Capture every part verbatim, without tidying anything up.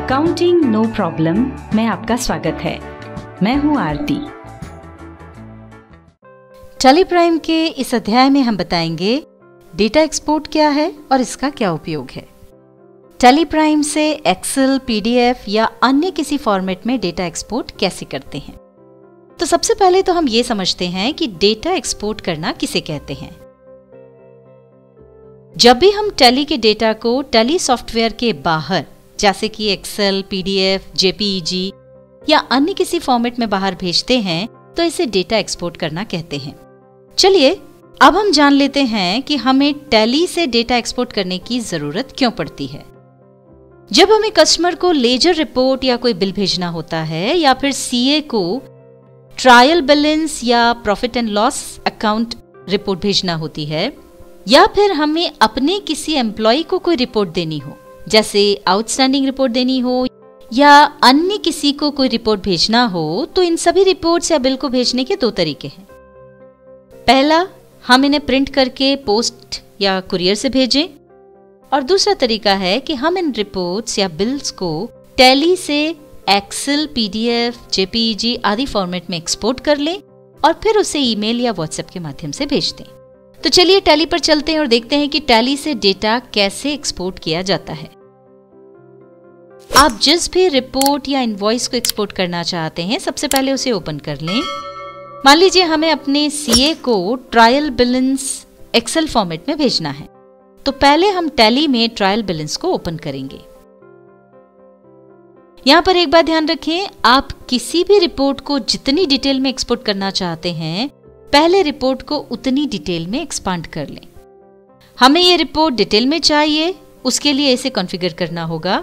Accounting no problem में आपका स्वागत है। मैं हूं आरती। टैली प्राइम के इस अध्याय में हम बताएंगे डेटा एक्सपोर्ट क्या है और इसका क्या उपयोग है। टैली प्राइम से एक्सेल, पीडीएफ या अन्य किसी फॉर्मेट में डेटा एक्सपोर्ट कैसे करते हैं। तो सबसे पहले तो हम ये समझते हैं कि डेटा एक्सपोर्ट करना किसे कहते हैं। जब भी हम टैली के डेटा को टैली सॉफ्टवेयर के बाहर जैसे कि एक्सेल, पीडीएफ, जेपीईजी या अन्य किसी फॉर्मेट में बाहर भेजते हैं तो इसे डेटा एक्सपोर्ट करना कहते हैं। चलिए अब हम जान लेते हैं कि हमें टैली से डेटा एक्सपोर्ट करने की जरूरत क्यों पड़ती है। जब हमें कस्टमर को लेजर रिपोर्ट या कोई बिल भेजना होता है या फिर सीए को ट्रायल बैलेंस या profit and loss account report भेजना होती है, या फिर हमें अपने किसी एम्प्लॉय को कोई रिपोर्ट देनी हो जैसे आउटस्टैंडिंग रिपोर्ट देनी हो या अन्य किसी को कोई रिपोर्ट भेजना हो, तो इन सभी रिपोर्ट्स या बिल को भेजने के दो तरीके हैं। पहला, हम इन्हें प्रिंट करके पोस्ट या कुरियर से भेजें, और दूसरा तरीका है कि हम इन रिपोर्ट्स या बिल्स को टैली से एक्सेल, पीडीएफ, जेपीईजी आदि फॉर्मेट में एक्सपोर्ट कर लें और फिर उसे ईमेल या व्हाट्सएप के माध्यम से भेज दें। तो चलिए टैली पर चलते हैं और देखते हैं कि टैली से डेटा कैसे एक्सपोर्ट किया जाता है। आप जिस भी रिपोर्ट या इनवॉइस को एक्सपोर्ट करना चाहते हैं, सबसे पहले उसे ओपन कर लें। मान लीजिए हमें अपने सीए को ट्रायल बैलेंस एक्सेल फॉर्मेट में भेजना है, तो पहले हम टैली में ट्रायल बैलेंस को ओपन करेंगे। यहां पर एक बात ध्यान रखें, आप किसी भी रिपोर्ट को जितनी डिटेल में एक्सपोर्ट करना चाहते हैं, पहले रिपोर्ट को उतनी डिटेल में एक्सपांड कर लें। हमें यह रिपोर्ट डिटेल में चाहिए, उसके लिए इसे कॉन्फ़िगर करना होगा।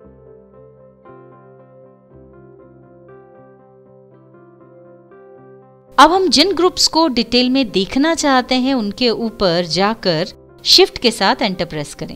अब हम जिन ग्रुप्स को डिटेल में देखना चाहते हैं उनके ऊपर जाकर शिफ्ट के साथ एंटर प्रेस करें।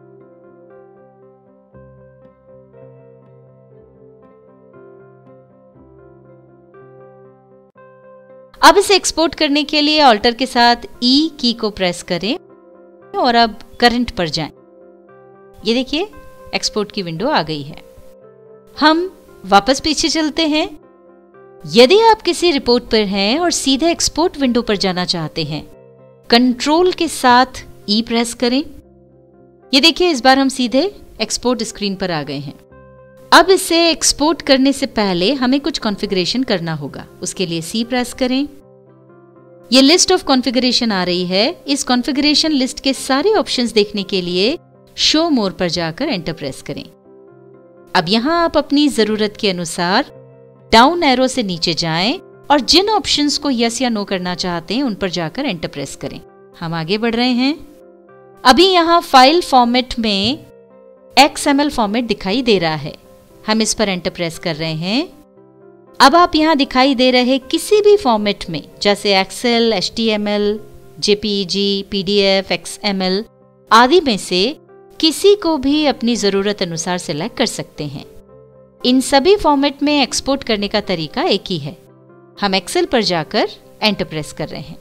अब इसे एक्सपोर्ट करने के लिए ऑल्टर के साथ ई की को प्रेस करें और अब करंट पर जाएं। ये देखिए एक्सपोर्ट की विंडो आ गई है। हम वापस पीछे चलते हैं। यदि आप किसी रिपोर्ट पर हैं और सीधे एक्सपोर्ट विंडो पर जाना चाहते हैं, कंट्रोल के साथ ई प्रेस करें। ये देखिए इस बार हम सीधे एक्सपोर्ट स्क्रीन पर आ गए हैं। अब इसे एक्सपोर्ट करने से पहले हमें कुछ कॉन्फ़िगरेशन करना होगा। उसके लिए सी प्रेस करें। ये लिस्ट ऑफ कॉन्फ़िगरेशन आ रही है। इस कॉन्फ़िगरेशन लिस्ट के सारे ऑप्शंस देखने के लिए शो मोर पर जाकर एंटर प्रेस करें। अब यहां आप अपनी जरूरत के अनुसार डाउन एरो से नीचे जाएं और जिन ऑप्शंस को यस या नो करना चाहते हैं उन पर जाकर एंटर प्रेस करें। हम आगे बढ़ रहे हैं। अभी यहां फाइल फॉर्मेट में एक्सएमएल फॉर्मेट दिखाई दे रहा है। हम इस पर एंटर प्रेस कर रहे हैं। अब आप यहां दिखाई दे रहे किसी भी फॉर्मेट में जैसे Excel, HTML, JPEG, PDF, XML आदि में से किसी को भी अपनी जरूरत अनुसार सिलेक्ट कर सकते हैं। इन सभी फॉर्मेट में एक्सपोर्ट करने का तरीका एक ही है। हम एक्सेल पर जाकर एंटर प्रेस कर रहे हैं।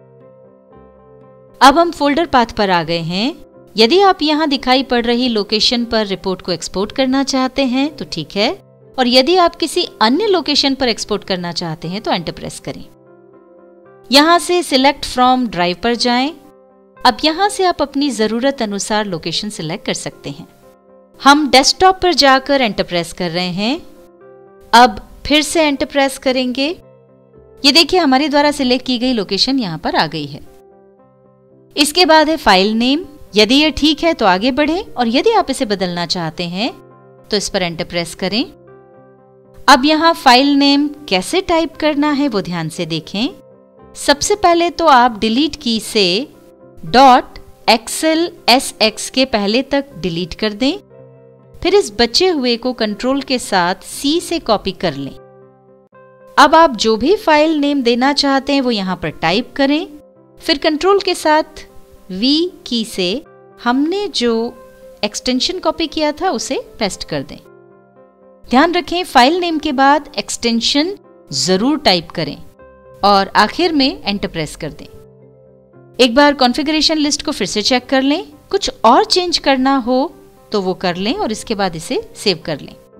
अब हम फोल्डर पाथ पर आ गए हैं। यदि आप यहां दिखाई पड़ रही लोकेशन पर रिपोर्ट को एक्सपोर्ट करना चाहते हैं तो ठीक है, और यदि आप किसी अन्य लोकेशन पर एक्सपोर्ट करना चाहते हैं तो एंटर प्रेस करें। यहां से सिलेक्ट फ्रॉम ड्राइव पर जाएं। अब यहां से आप अपनी जरूरत अनुसार लोकेशन सिलेक्ट कर सकते हैं। हम डेस्कटॉप पर जाकर एंटर प्रेस कर रहे हैं। अब फिर से एंटर प्रेस करेंगे। ये देखिए हमारे द्वारा सिलेक्ट की गई लोकेशन यहां पर आ गई है। इसके बाद है फाइल नेम। यदि ये ठीक है तो आगे बढ़ें, और यदि आप इसे बदलना चाहते हैं तो इस पर एंटर प्रेस करें। अब यहां फाइल नेम कैसे टाइप करना है वो ध्यान से देखें। सबसे पहले तो आप डिलीट की से डॉट एक्सेल एस एक्स के पहले तक डिलीट कर दें। फिर इस बचे हुए को कंट्रोल के साथ सी से कॉपी कर लें। अब आप जो भी फाइल नेम देना चाहते हैं वो यहां पर टाइप करें। फिर कंट्रोल के साथ वी की से हमने जो एक्सटेंशन कॉपी किया था उसे पेस्ट कर दें। ध्यान रखें फाइल नेम के बाद एक्सटेंशन जरूर टाइप करें और आखिर में एंटर प्रेस कर दें। एक बार कॉन्फ़िगरेशन लिस्ट को फिर से चेक कर लें। कुछ और चेंज करना हो तो वो कर लें और इसके बाद इसे सेव कर लें।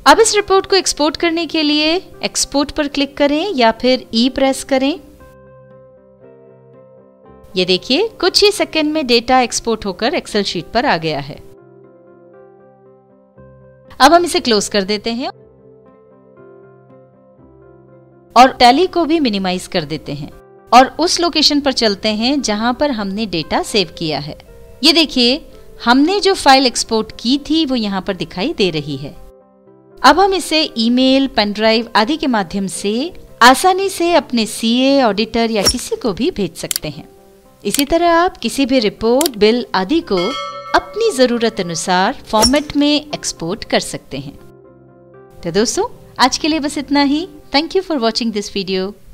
अब इस रिपोर्ट को एक्सपोर्ट करने के लिए एक्सपोर्ट पर क्लिक करें या फिर ई प्रेस करें। ये देखिए कुछ ही सेकंड में डेटा एक्सपोर्ट होकर एक्सेल शीट पर आ गया है। अब हम इसे क्लोज कर देते हैं और टैली को भी मिनिमाइज कर देते हैं और उस लोकेशन पर चलते हैं जहां पर हमने डेटा सेव किया है। ये देखिए हमने जो फाइल एक्सपोर्ट की थी वो यहां पर दिखाई दे रही है। अब हम इसे ईमेल, पेन ड्राइव आदि के माध्यम से आसानी से अपने सीए, ऑडिटर या किसी को भी भेज सकते हैं। इसी तरह आप किसी भी रिपोर्ट, बिल आदि को अपनी जरूरत अनुसार फॉर्मेट में एक्सपोर्ट कर सकते हैं। तो दोस्तों आज के लिए बस इतना ही। Thank you for watching this video.